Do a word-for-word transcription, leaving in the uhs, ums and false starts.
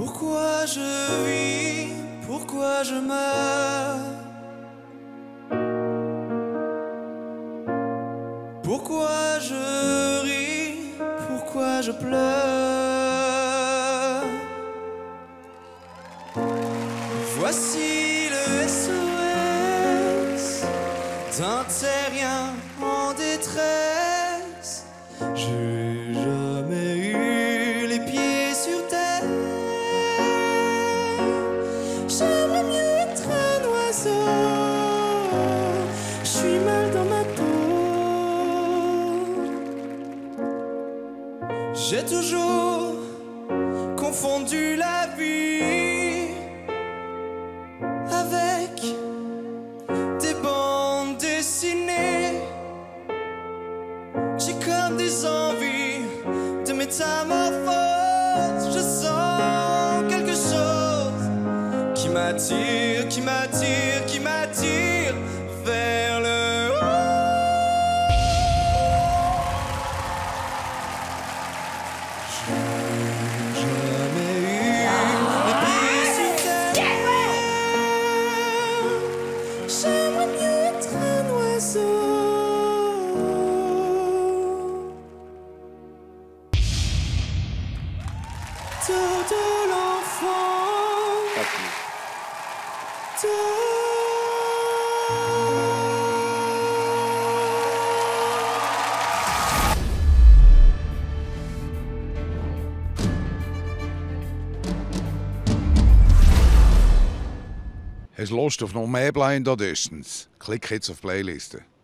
Pourquoi je vis, pourquoi je meurs? Pourquoi je ris, pourquoi je pleure? Voici le S O S d'un terrien en détresse. J'ai jamais eu les pieds sur terre. J'aimerais mieux être un oiseau. Je suis mal dans ma peau. J'ai toujours confondu la vie avec des bandes dessinées. J'ai comme des envies de métamorphose. Je sens quelque chose qui m'attire, qui m'attire, qui m'attire vers le haut. J'ai jamais eu les pieds sur terre. J'aimerais mieux être un oiseau. De l'enfant de... Hast du Lust auf noch mehr Blind Auditions? Klick jetzt auf Playlisten.